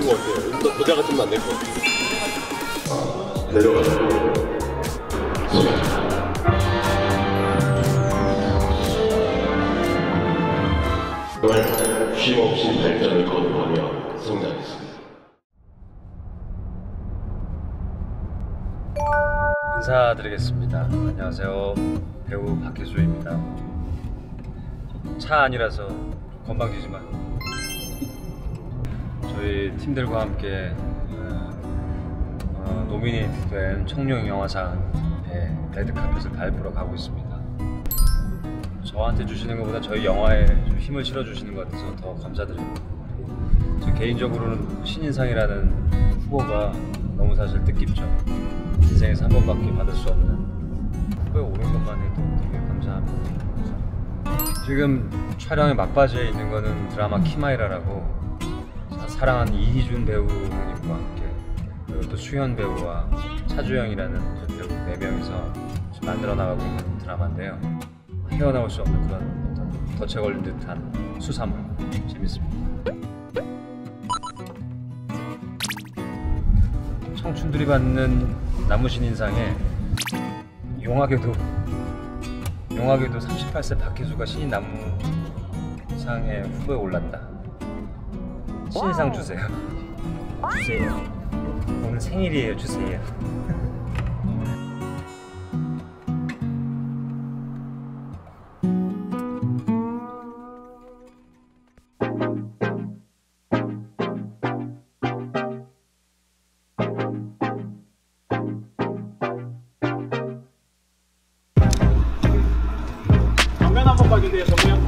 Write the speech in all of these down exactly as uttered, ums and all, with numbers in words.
것 같아요. 더, 더 작았으면 안 될 것 같아요. 내려가서 정말 쉼없이 발전을 거듭하며 성장했습니다. 인사드리겠습니다. 안녕하세요. 배우 박희수입니다. 차 안이라서 건방지지만 저희 팀들과 함께 어, 노미네이트된 청룡 영화상의 레드카펫을 밟으러 가고 있습니다. 저한테 주시는 것보다 저희 영화에 좀 힘을 실어주시는 것 같아서 더 감사드립니다. 저 개인적으로는 신인상이라는 후보가 너무 사실 뜻깊죠. 인생에서 한 번밖에 받을 수 없는 후보에 오른 것만 해도 되게 감사합니다. 지금 촬영의 막바지에 있는 거는 드라마 키마이라라고 사랑하는 이희준 배우님과 함께 그리고 또 수현 배우와 차주영이라는 배우 네 명이서 만들어 나가고 있는 드라마인데요. 헤어나올 수 없는 그런 어떤 덫에 걸린 듯한 수사물 재밌습니다. 청춘들이 받는 나무신인상에 용하게도 용하게도 삼십팔 세 박희수가 신인 나무상에 후보에 올랐다. 신인상 주세요. 주세요. 오늘 생일이에요. 주세요. 정면 한번 봐주세요. 정면.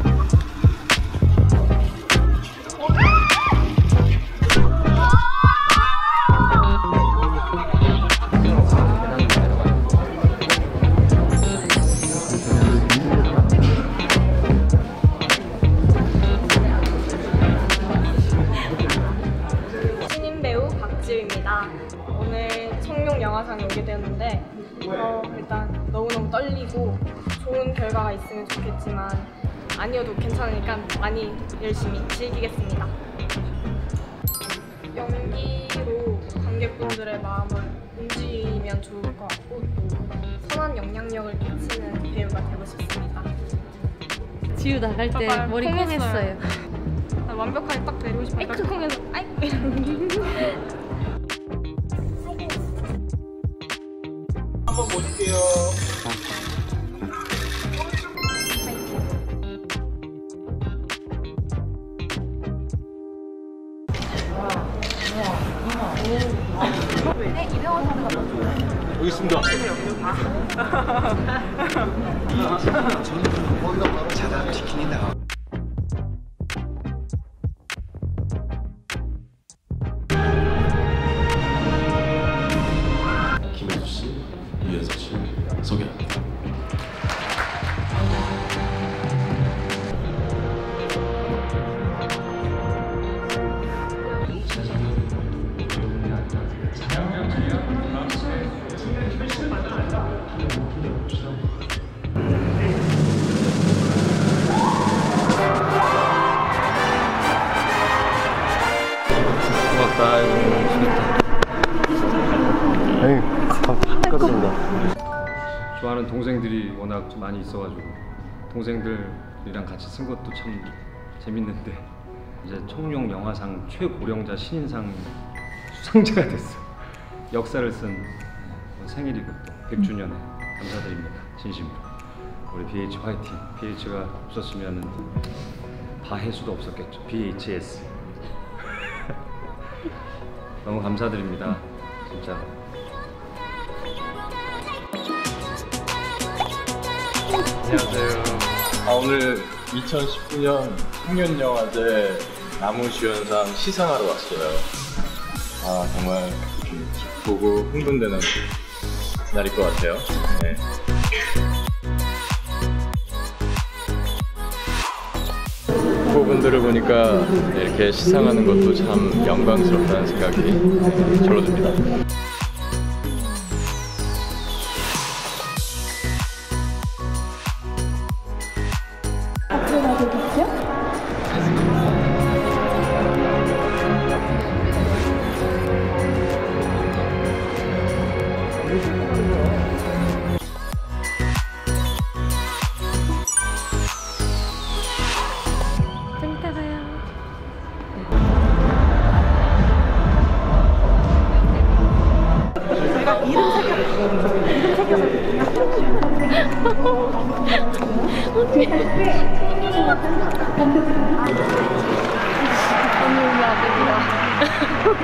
신인 배우 박지우입니다. 오늘 청룡 영화상에 오게 되었는데 어, 일단 너무너무 떨리고 좋은 결과가 있으면 좋겠지만 아니어도 괜찮으니까 많이 열심히 즐기겠습니다. 연기로 관객분들의 마음을 움직이면 좋을 것 같고 또 선한 영향력을 끼치는 배우가 되고 싶습니다. 지우 나갈 때 봐봐요. 머리 콩했어요. 아, 완벽하게 딱 내리고 싶으니까 콩해서 아이고 한번 보실게요. 여기 있습니다. 자다 치킨이 나와. 김혜수 씨, 유연석 씨 소개합니다. 고맙다. 이거 재밌다. 에이, 축하드립니다. 좋아하는 동생들이 워낙 좀 많이 있어가지고 동생들이랑 같이 쓴 것도 참 재밌는데 이제 청룡 영화상 최고령자 신인상 수상자가 됐어. 역사를 쓴 생일이고 또 백 주년에 감사드립니다. 진심으로. 우리 비에이치 화이팅. 비에이치가 없었으면 바해수도 없었겠죠. 비에이치에스. 너무 감사드립니다. 진짜. 안녕하세요. 아, 오늘 이천십구 년 청년영화제 나무주연상 시상하러 왔어요. 아, 정말 좀 기쁘고 흥분되는 날일 것 같아요. 네. 후보분들을 보니까 이렇게 시상하는 것도 참 영광스럽다는 생각이 절로 듭니다. 언니 우리 아들이야.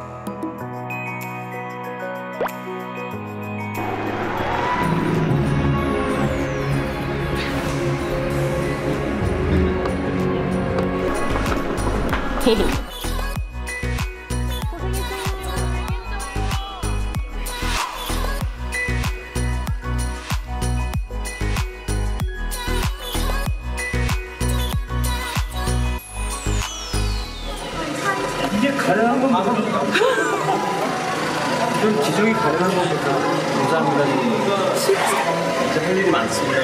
이게 가능한 겁니까? 이런 기적이 가능한 겁니까? 감사합니다. 진짜 할 일이 많습니다.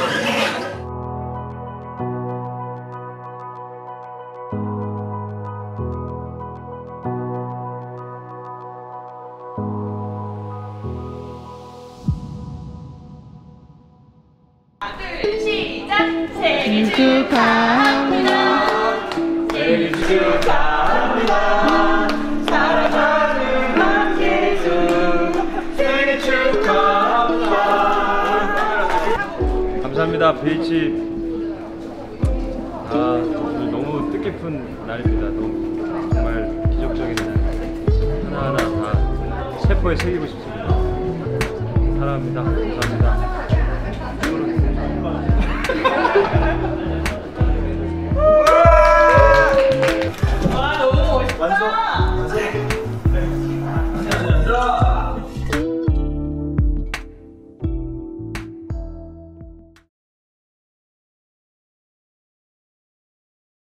생일 축하합니다. 생일 축하합니다. 사랑하는 박혜수 생일 축하합니다. 감사합니다. 비치. 아, 오늘 너무 뜻깊은 날입니다. 너무 정말 기적적인 날. 하나하나 다 세포에 새기고 싶습니다. 사랑합니다. 감사합니다.